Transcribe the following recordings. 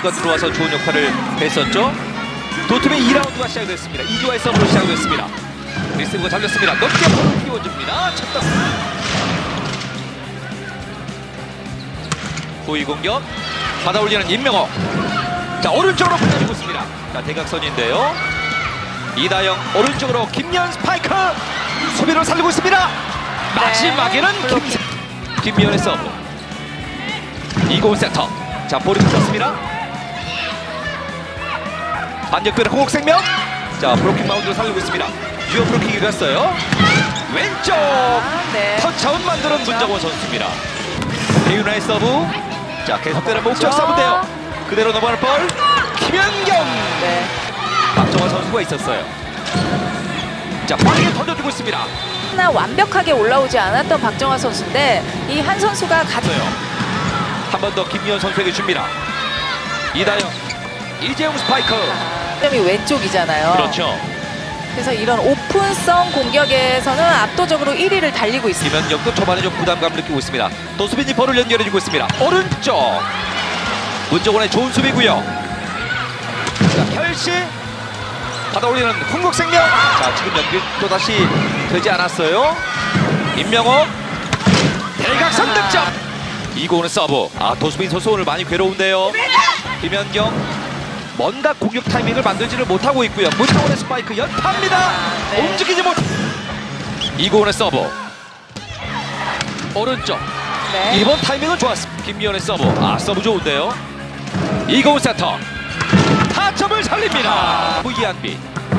선수가 들어와서 좋은 역할을 했었죠. 도트의 2라운드가 시작됐습니다. 이주와의 서브로 시작됐습니다. 리스브가 잘렸습니다. 높게 볼을 띄워줍니다. 쳤다. 후위 공격 받아올리는 임명호. 자, 오른쪽으로 보내주고 있습니다. 자, 대각선인데요. 이다영 오른쪽으로 김미연 스파이크. 수비를 살리고 있습니다. 마지막에는 김미연의 서브. 이고은 세터. 자, 볼이 붙었습니다. 반격변의 홍옥생명. 자, 브로킹 마운드를 살리고 있습니다. 유효 브로킹이 됐어요. 왼쪽 터치아웃 만드는 문정원 선수입니다. 배윤아의 서브. 자, 계속되는 목적 서브인데요. 그대로 넘어가는 볼. 김연경. 박정원 선수가 있었어요. 자, 빠르게 던져주고 있습니다. 하나 완벽하게 올라오지 않았던 박정환 선수인데 이 한 선수가 한 번 더 김미연 선수에게 줍니다. 이다영, 이재용 스파이크. 점이 왼쪽이잖아요. 그렇죠. 그래서 이런 오픈성 공격에서는 압도적으로 1위를 달리고 있습니다. 김연경도 초반에 좀 부담감을 느끼고 있습니다. 도수빈이 볼을 연결해주고 있습니다. 오른쪽 문정원의 좋은 수비고요. 자, 켈시 받아올리는 흥국생명. 자, 지금 연결 또다시 되지 않았어요. 임명호 대각선 득점. 이고은의 서브. 아, 도수빈 선수 오늘 많이 괴로운데요. 김연경 뭔가 공격 타이밍을 만들지를 못하고 있고요. 문정원의 스파이크 연타입니다. 움직이지 못. 이고은의 서브. 오른쪽. 이번 타이밍은 좋았습니다. 김미연의 서브. 아, 서브 좋은데요. 이고은 세터. 타점을 살립니다. 후이한비.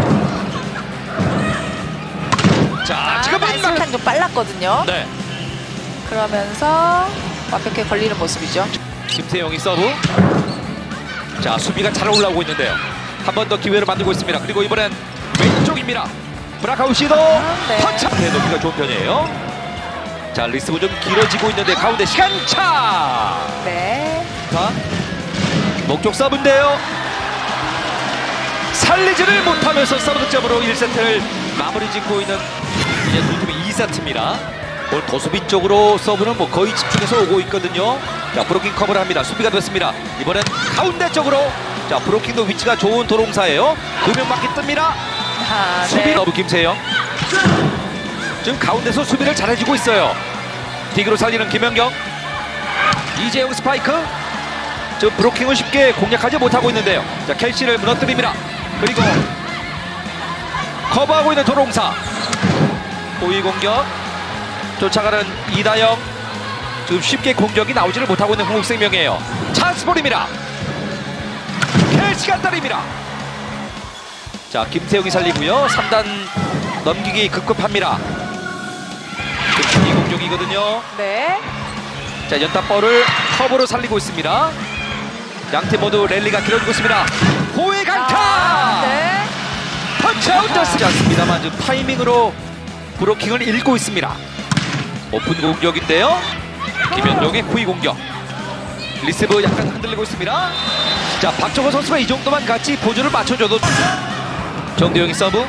자, 지금은 약간 좀 빨랐거든요. 네. 그러면서 완벽하게 걸리는 모습이죠. 김세영이 서브. 자, 수비가 잘 올라오고 있는데요. 한 번 더 기회를 만들고 있습니다. 그리고 이번엔 왼쪽입니다. 브라카우 시도. 펀치. 높이가 좋은 편이에요. 자, 리스브 좀 길어지고 있는데 가운데 시간차. 네. 자, 목적 서브인데요. 살리지를 못하면서 서브 득점으로 1세트를 마무리 짓고 있는 이제 도팀의 2세트입니다. 오늘 도수빈 쪽으로 서브는 뭐 거의 집중해서 오고 있거든요. 자, 브로킹 커버를 합니다. 수비가 됐습니다. 이번엔 가운데 쪽으로. 자, 브로킹도 위치가 좋은 도롱사예요. 2명 맞기 뜹니다. 수비 러브 김세영. 지금 가운데서 수비를 잘해주고 있어요. 딕으로 살리는 김연경. 이재용 스파이크. 지금 브로킹은 쉽게 공략하지 못하고 있는데요. 자, 켈시를 무너뜨립니다. 그리고 커버하고 있는 도롱사. 호위 공격. 쫓아가는 이다영. 지금 쉽게 공격이 나오지를 못하고 있는 흥국생명이에요. 찬스볼입니다. 켈시가 때립니다. 자, 김태용이 살리고요. 3단 넘기기 급급합니다. 이 공격이거든요. 네. 자, 연타볼을 커버로 살리고 있습니다. 양팀 모두 랠리가 길어지고 있습니다. 호의 강타! 네. 펀치아웃 됐지 않습니다만 지금 타이밍으로 브로킹을 읽고 있습니다. 오픈 공격인데요. 김연경의 후위 공격. 리스브 약간 흔들리고 있습니다. 자, 박정호 선수가 이 정도만 같이 보조를 맞춰줘도. 정대영이 서브.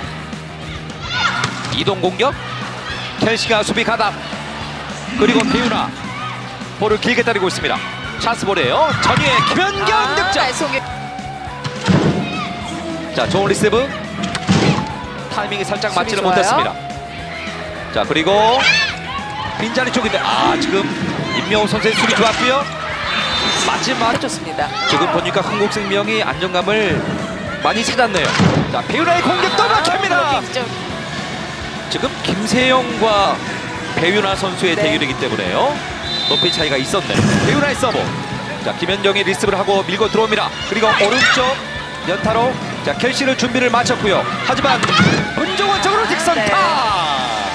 이동 공격. 켈시가 수비 가담. 그리고 배윤아 볼을 길게 때리고 있습니다. 찬스볼이에요. 전위의 김연경 득점. 자, 좋은 리스브. 타이밍이 살짝 맞지는 못했습니다. 자, 그리고 빈자리 쪽인데 지금 임명호 선수의 수비 좋았고요. 마지막 좋습니다. 지금 보니까 흥국생명이 안정감을 많이 찾았네요. 자, 배윤아의 공격도 막힙니다. 지금 김세영과 배윤아 선수의 대결이기 때문에요. 높이 차이가 있었네요. 배윤아의 서브. 자, 김연경이 리스브를 하고 밀고 들어옵니다. 그리고 오른쪽 연타로. 자, 켈시를 준비를 마쳤고요. 하지만 문정원 쪽으로 직선타.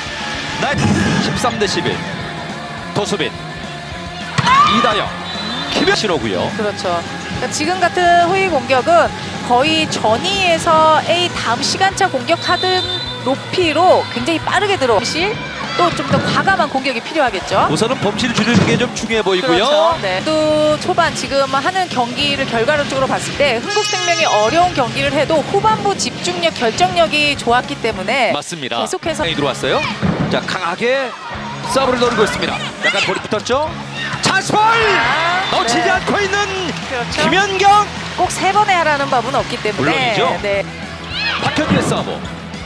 13대11. 도수빈. 이다영. 김연신호고요. 그렇죠. 그러니까 지금 같은 후위 공격은 거의 전위에서 A 다음 시간차 공격하던 높이로 굉장히 빠르게 들어오실 또 좀 더 과감한 공격이 필요하겠죠. 우선은 범실을 줄이는 게 좀 중요해 보이고요. 그렇죠. 네. 또 초반 지금 하는 경기를 결과론적으로 봤을 때 흥국생명이 어려운 경기를 해도 후반부 집중력, 결정력이 좋았기 때문에 맞습니다. 계속해서 들어왔어요. 자, 강하게 서브를 노리고 있습니다. 약간 볼이 붙었죠? 찬스볼! 놓치지 네. 않고 있는 그렇죠. 김연경! 꼭 3번에 하라는 법은 없기 때문에. 물론이죠. 네. 박현주의 서브.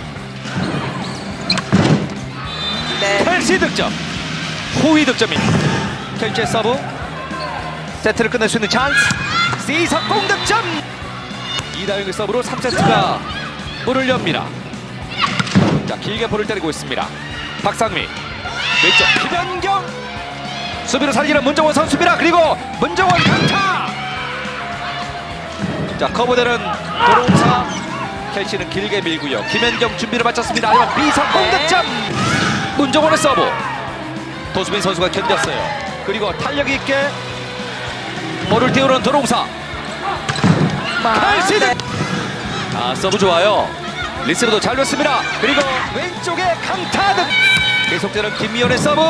네. 켈시 득점. 후위 득점입니다. 켈시의 서브. 세트를 끝낼 수 있는 찬스. 시석공 득점. 이다영의 서브로 3세트가 문을 엽니다. 자, 길게 볼을 때리고 있습니다. 박상미. 왼쪽 김연경. 수비를 살리는 문정원 선수입니다. 그리고 문정원 강타. 자, 커브되는 도롱사. 켈시는 길게 밀고요. 김연경 준비를 마쳤습니다. 하지만 비석공 네. 득점. 문정원의 서브. 도수빈 선수가 견뎠어요. 그리고 탄력 있게 볼을 띄우는 도롱사. 켈시 득. 아, 서브 좋아요. 리스브도 잘 넣습니다. 그리고 왼쪽에 강타 득. 계속되는 김미연의 서브.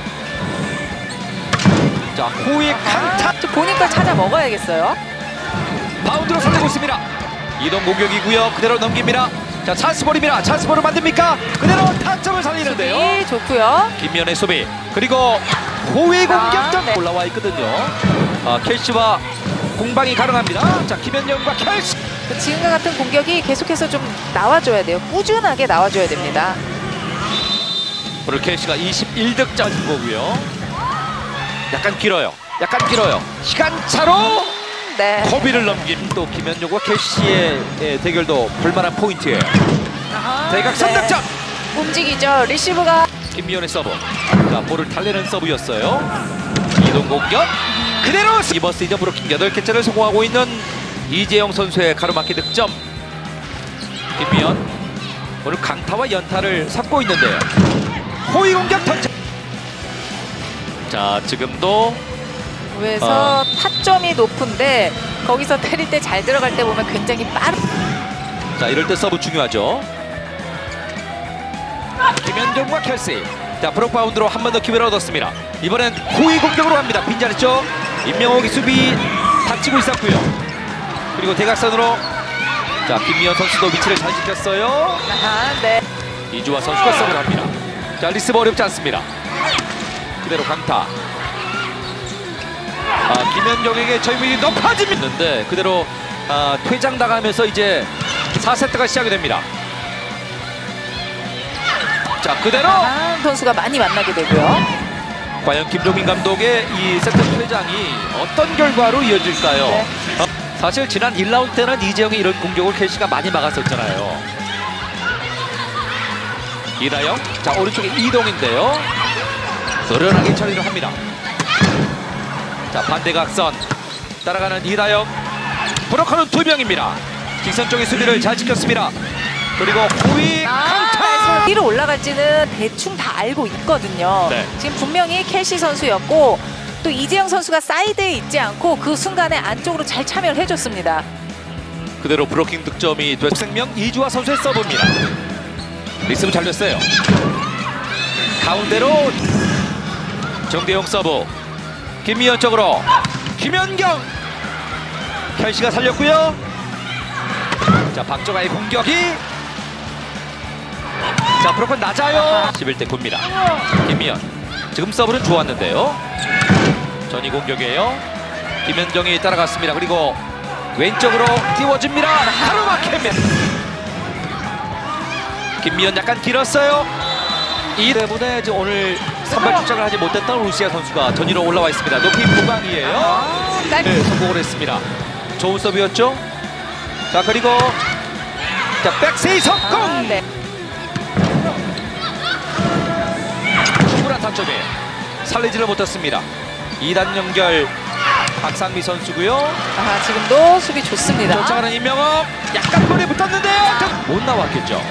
자, 후위 강타. 보니까 찾아 먹어야겠어요. 바운드로 살리고 있습니다. 이동 공격이고요. 그대로 넘깁니다. 자, 찬스볼입니다. 찬스볼을 만듭니까? 그대로 타점을 살리는데요. 수비 좋고요. 김미연의 수비. 그리고 후위 공격점 네. 올라와 있거든요. 켈시와 공방이 가능합니다. 자, 김연영과 켈시. 지금과 같은 공격이 계속해서 좀 나와줘야 돼요. 꾸준하게 나와줘야 됩니다. 오늘 켈시가 21득점 거고요. 약간 길어요. 약간 길어요. 시간차로 네. 허비를 넘긴 또 김연영과 켈시의 대결도 볼만한 포인트예요. 대각 3득점. 움직이죠. 리시브가. 김미연의 서브. 자, 볼을 달래는 서브였어요. 이동 공격. 그대로 이번 시즌 브로킹 8개째를 성공하고 있는 이재영 선수의 가로막기 득점. 김미연 오늘 강타와 연타를 섞고 있는데요. 호위 공격 던져. 자, 지금도 그래서 타점이 높은데 거기서 때릴 때 잘 들어갈 때 보면 굉장히 빠른. 자, 이럴 때 서브 중요하죠. 김연정과 켈시. 자, 브록 바운드로 한 번 더 기회를 얻었습니다. 이번엔 호위 공격으로 갑니다. 빈자리 쪽 임명옥이 수비 다치고 있었고요. 그리고 대각선으로 자, 김미연 선수도 위치를 잘 지켰어요. 네. 이주화 선수가 서브를 합니다. 자, 리스브 어렵지 않습니다. 그대로 강타. 김연정에게 점유율이 높아지는데 그대로 퇴장당하면서 이제 4세트가 시작이 됩니다. 자, 그대로 선수가 많이 만나게 되고요. 과연 김종민 감독의 이 세트 퇴장이 어떤 결과로 이어질까요? 네. 사실 지난 1라운드 때는 이재영의 이런 공격을 켈시가 많이 막았었잖아요. 이다영, 자, 오른쪽에 이동인데요. 노련하게 처리를 합니다. 자, 반대각선 따라가는 이다영. 브로커는 2명입니다. 직선 쪽의 수비를 잘 지켰습니다. 그리고 후위 강타. 위로 올라갈지는 대충 다 알고 있거든요. 네. 지금 분명히 켈시 선수였고 또 이재영 선수가 사이드에 있지 않고 그 순간에 안쪽으로 잘 참여를 해줬습니다. 그대로 브로킹 득점이 됐. 생명 이주화 선수의 서브입니다. 리스브 잘 됐어요. 가운데로 정대용 서브. 김미연 쪽으로 김연경. 켈시가 살렸고요. 자, 박정아의 공격이. 자, 브로컨 낮아요. 11대 9입니다. 김미연. 지금 서브는 좋았는데요. 전위 공격이에요. 김연정이 따라갔습니다. 그리고 왼쪽으로 띄워줍니다. 가로막힙니다. 김미연 약간 길었어요. 이 때문에 오늘 선발 출장을 하지 못했던 루시아 선수가 전위로 올라와 있습니다. 높이 보강이에요. 네, 성공을 했습니다. 좋은 서브였죠. 자, 그리고 자, 백세이 석공. 네. 충분한 타점에 살리지를 못했습니다. 2단 연결 박상미 선수고요. 지금도 수비 좋습니다. 쫓아가는 임명업. 약간 볼에 붙었는데요. 못 나왔겠죠.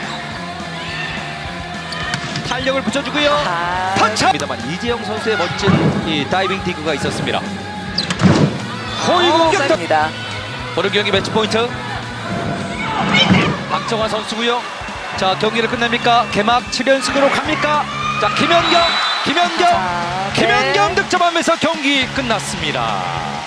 탄력을 붙여주고요. 터치합니다만 이재영 선수의 멋진 이 다이빙 디그가 있었습니다. 호위 공격. 입니다. 오늘 경기 매치 포인트 박정화 선수고요. 자, 경기를 끝냅니까? 개막 7연승으로 갑니까? 자, 김연경 네. 득점하면서 경기 끝났습니다.